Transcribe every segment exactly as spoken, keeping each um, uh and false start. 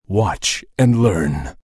Watch and learn.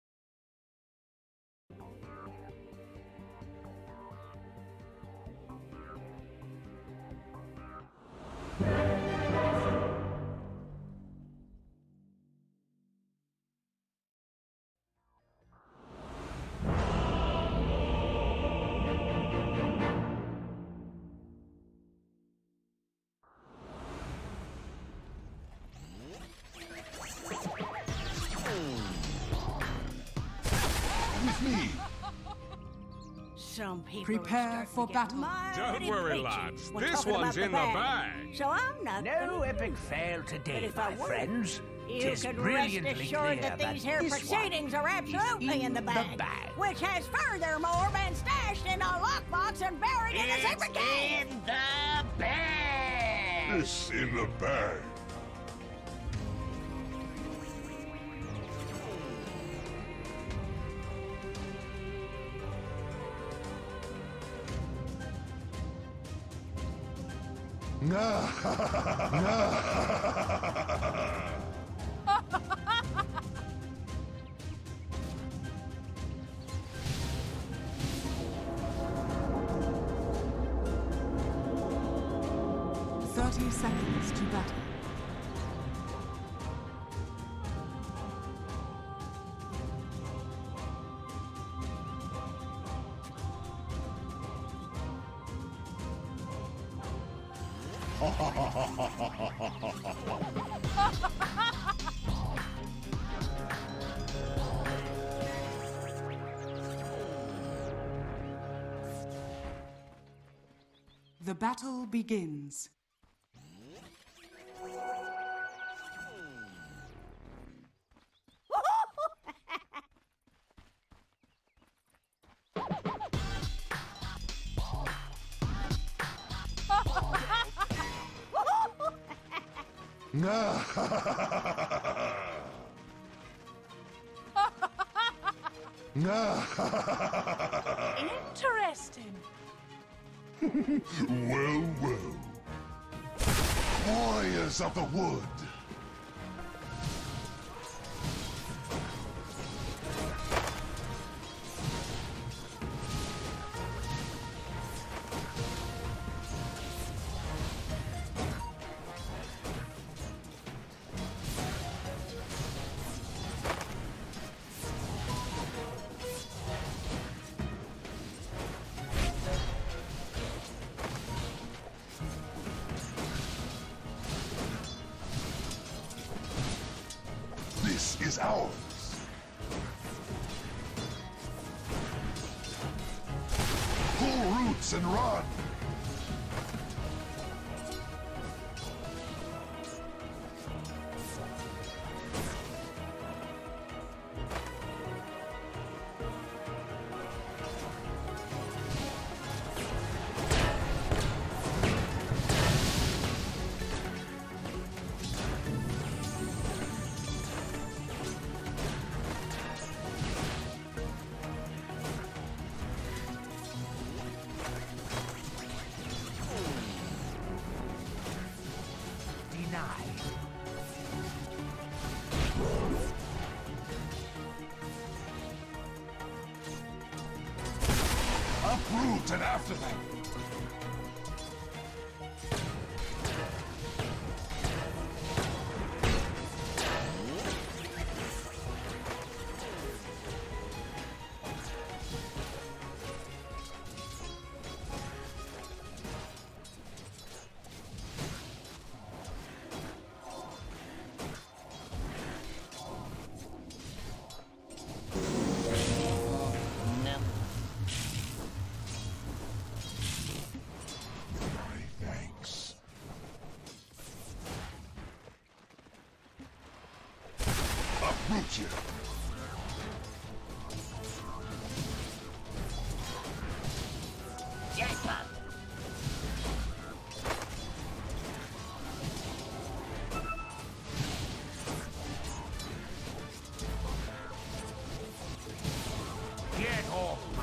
Me. Some people Prepare for battle. Don't worry, lads. This one's in the bag. So I'm not No epic fail today, my friends. Tis brilliantly clear that these here this proceedings one are absolutely is in the bag, the bag. which has furthermore been stashed in a lockbox and buried in a It's secret cave. in the bag. This in the bag. Thirty seconds to battle. The battle begins. Interesting. Well, well. Warriors of the wood. This is ours. Pull roots and run. Uproot and after them. Uproot you. Jackpot. Get off my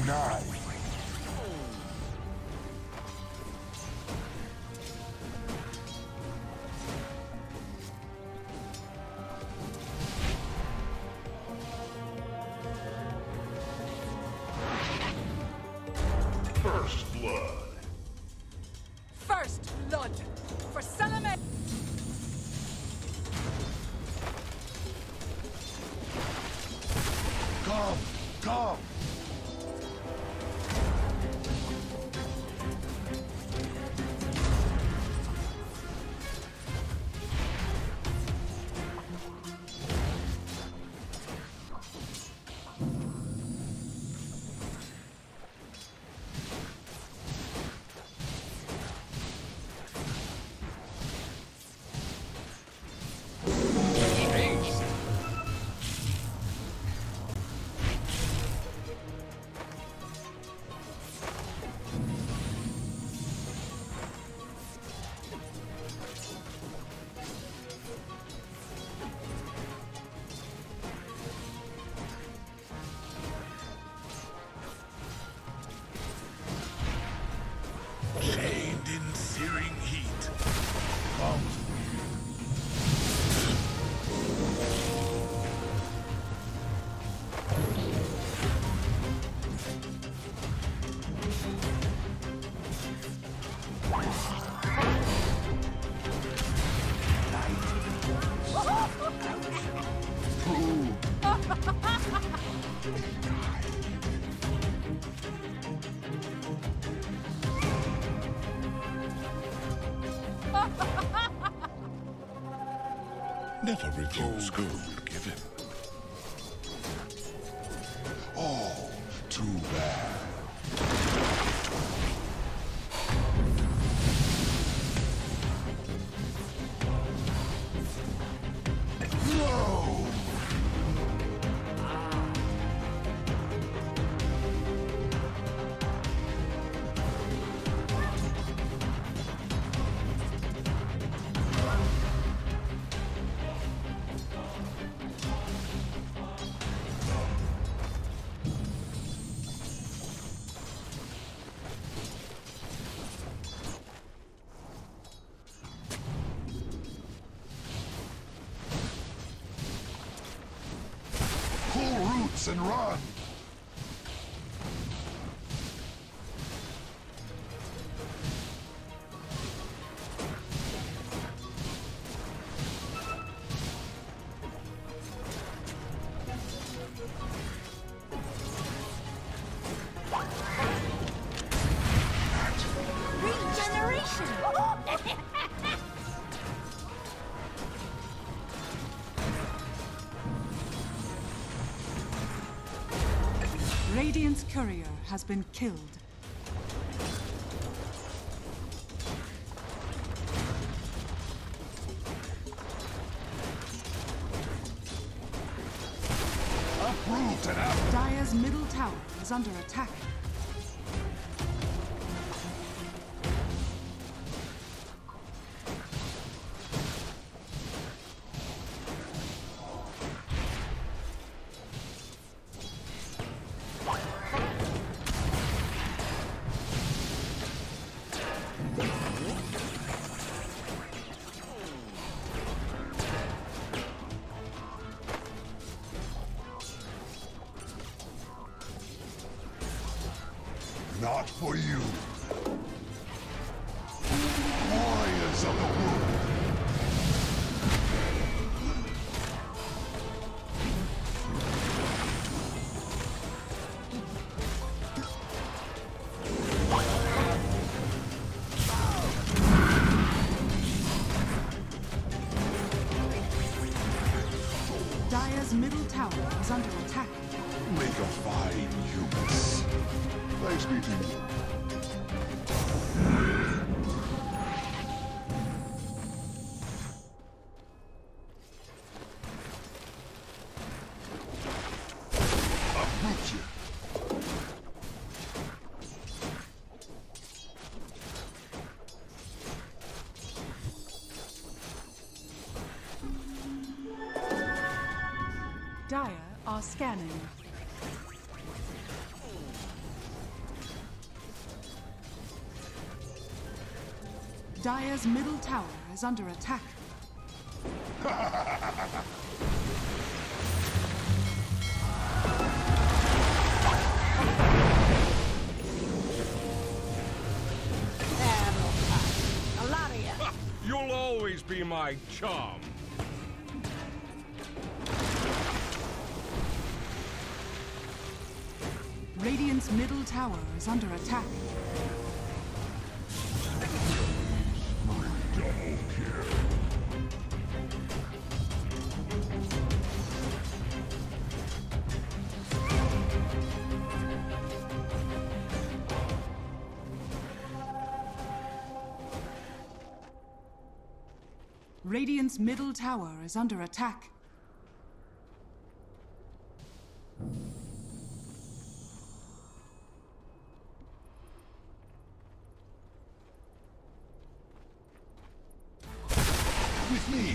nigh. First blood. First blood for Salome. Come, come. Chained in searing heat. Come. Never refuse gold given. Oh, too bad. No! Pull roots and run! Regeneration! Radiant's courier has been killed. Uproot and out! Dire's middle tower is under attack. Not for you. Warriors of the wood. Dire's middle tower is under attack. Make a fine hummus. Thanks be to you. Uproot you. Dire are scanning. Dire's middle tower is under attack. A lot of you. You'll always be my chum. Radiant's middle tower is under attack. Double kill. Radiant's middle tower is under attack. With me.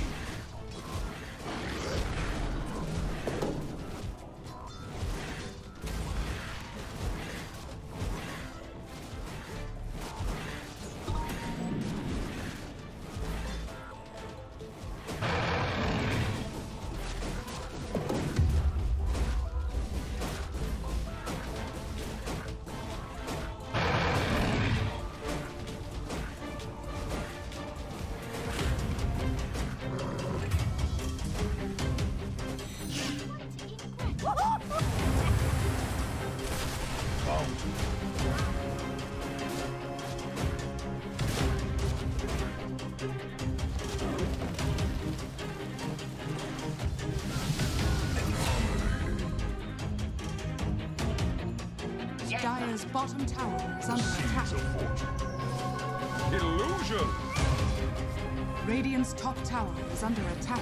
Dire's bottom tower is under attack. Illusion! Radiant's top tower is under attack.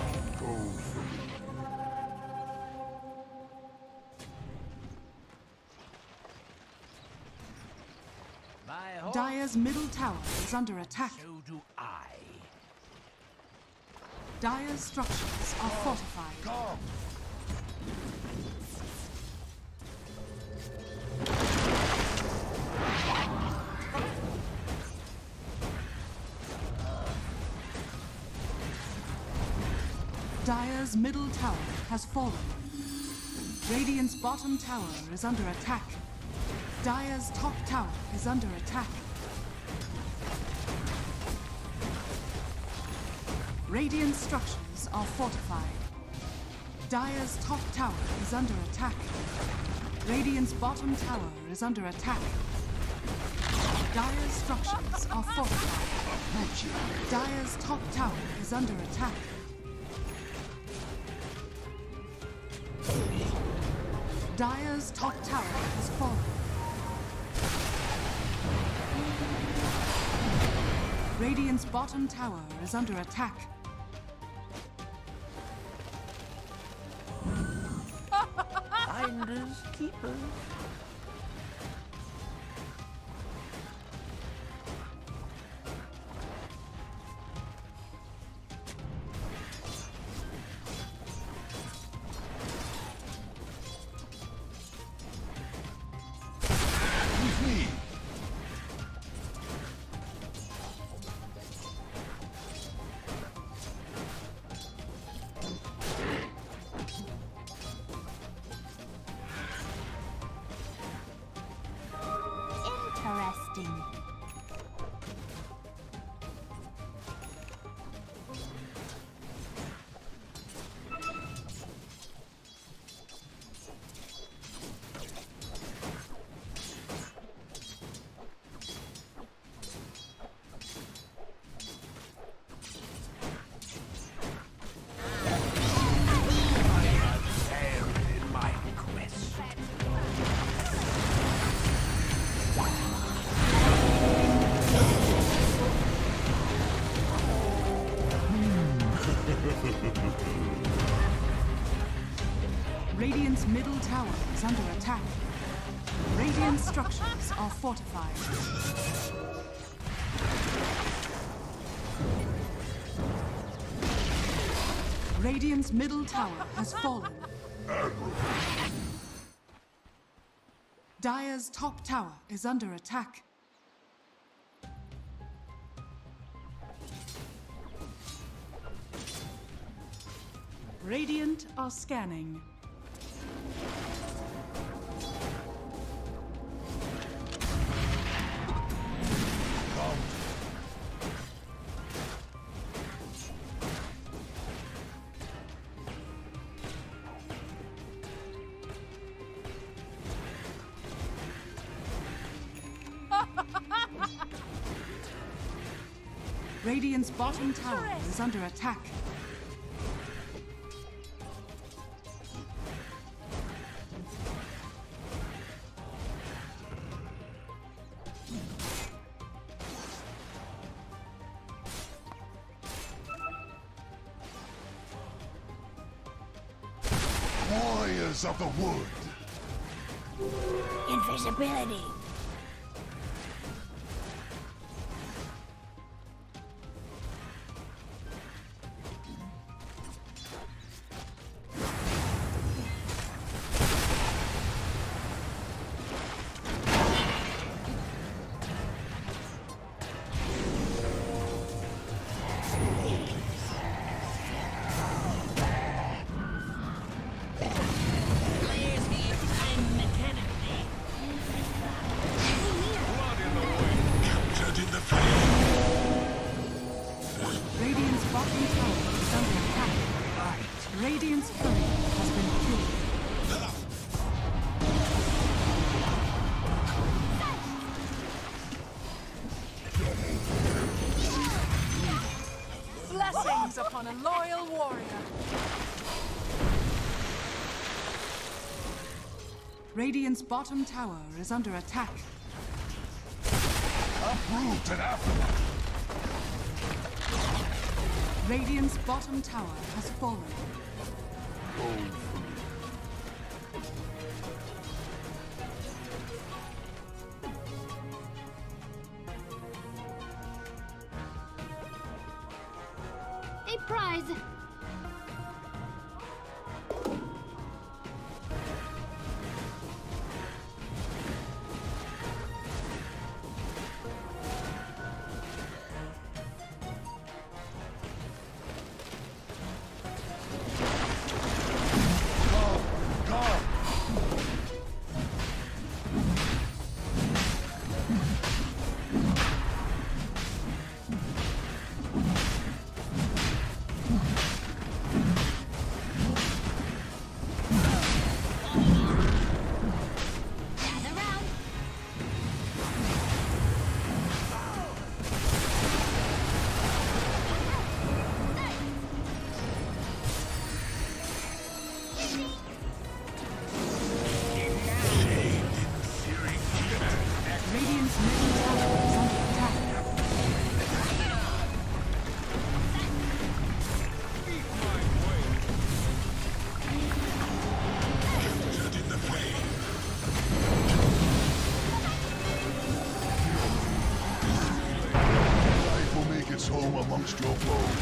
My horse, Dire's middle tower is under attack. so do I. Dire's structures are fortified. Come. Dire's middle tower has fallen. Radiant's bottom tower is under attack. Dire's top tower is under attack. Radiant structures are fortified. Dire's top tower is under attack. Radiant's bottom tower is under attack. Dire's structures are fortified. Dire's top tower is under attack. Dire's top tower has fallen. Radiant's bottom tower is under attack. Finders, keepers. With me. Interesting. In my quest. Radiant's middle tower is under attack. Radiant structures are fortified. Radiant's middle tower has fallen. Dire's top tower is under attack. Radiant are scanning. Radiant's bottom tower is under attack. Warriors of the wood. Invisibility. Radiant's courier has been killed. Blessings upon a loyal warrior. Radiant's bottom tower is under attack. Uproot and after. Radiant's bottom tower has fallen. A prize! Home amongst your foes.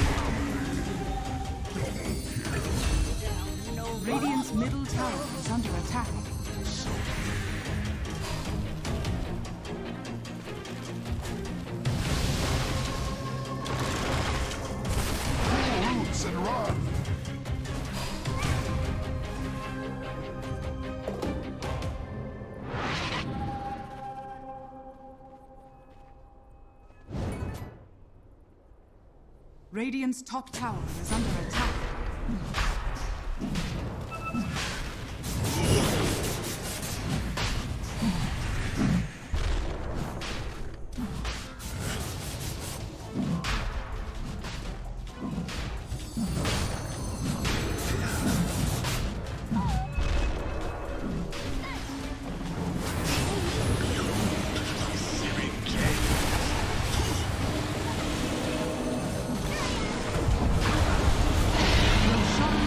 Radiant's middle tower is under attack. Pull roots and run. Radiant's top tower is under attack. Shut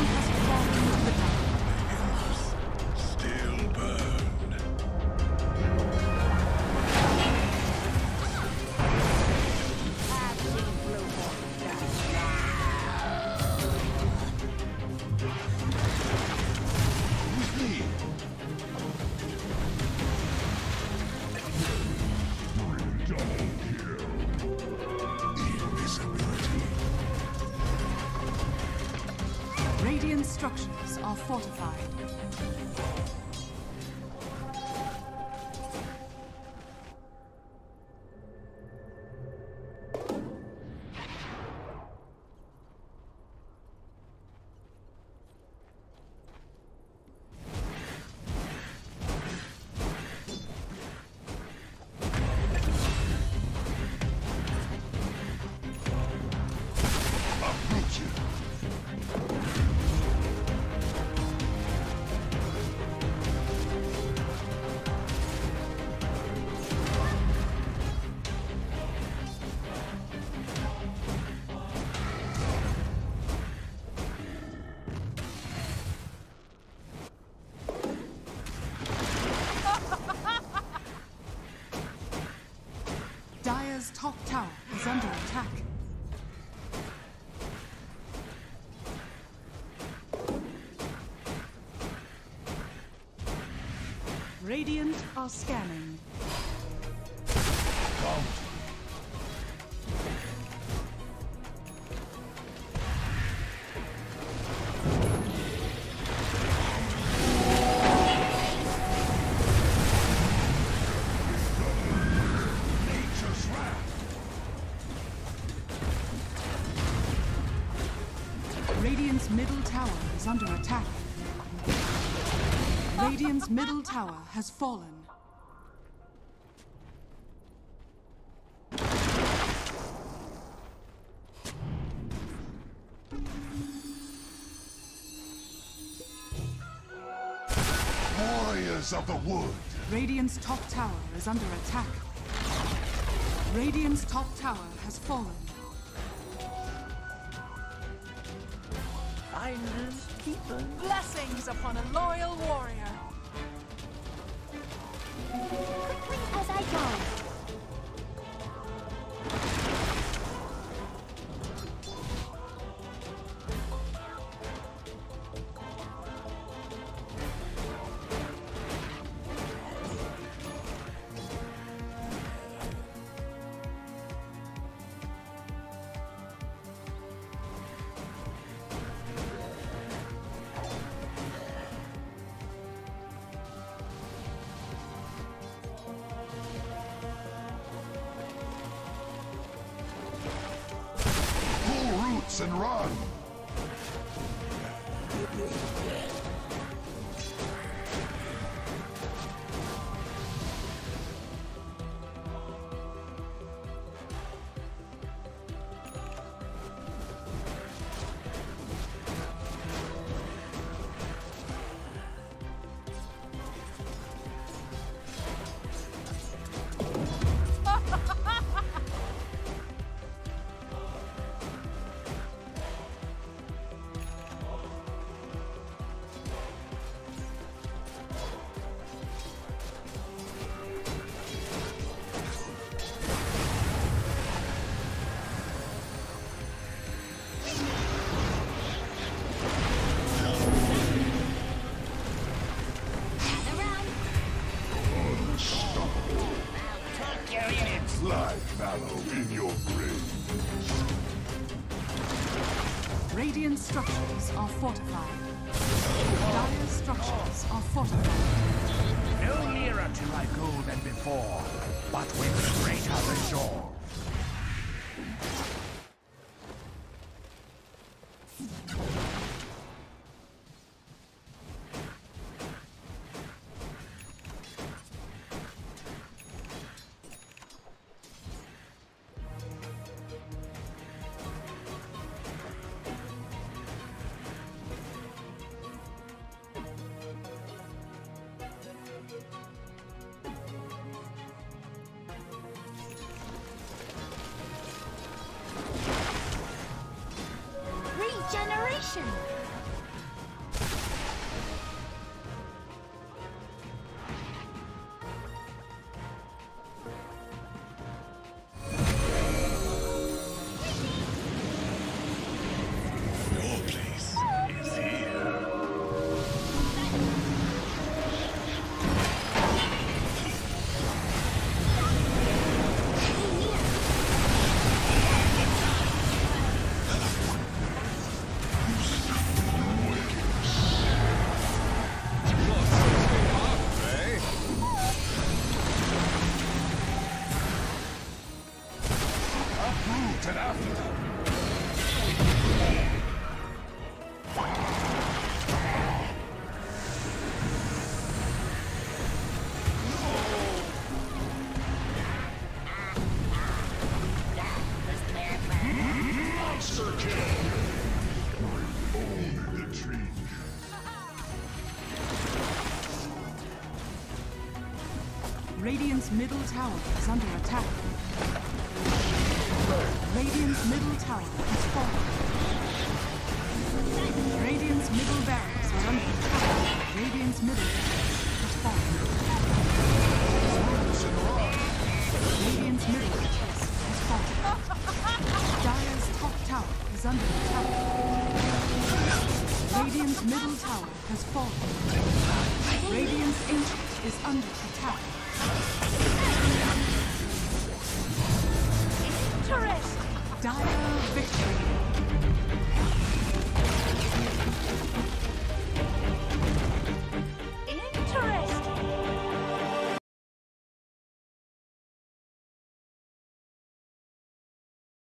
Radiant structures are fortified. Dire's top tower is under attack. Radiant are scanning. Radiant's middle tower is under attack. Radiant's middle tower has fallen. Warriors of the wood. Radiant's top tower is under attack. Radiant's top tower has fallen. Finders, keepers. Blessings upon a loyal warrior. Quickly as I go. And run! Radiant structures are fortified. Dire structures are fortified. No nearer to my goal than before, but with greater resolve. Regeneration! Your place is here. Radiant's middle tower is under attack. Radiant's middle tower has fallen. Radiant's middle barracks are under attack. Radiant's middle barracks has fallen. Radiant's middle barracks has fallen. Dire's top tower is under attack. Radiant's middle tower has fallen. Radiant's ancient is under attack.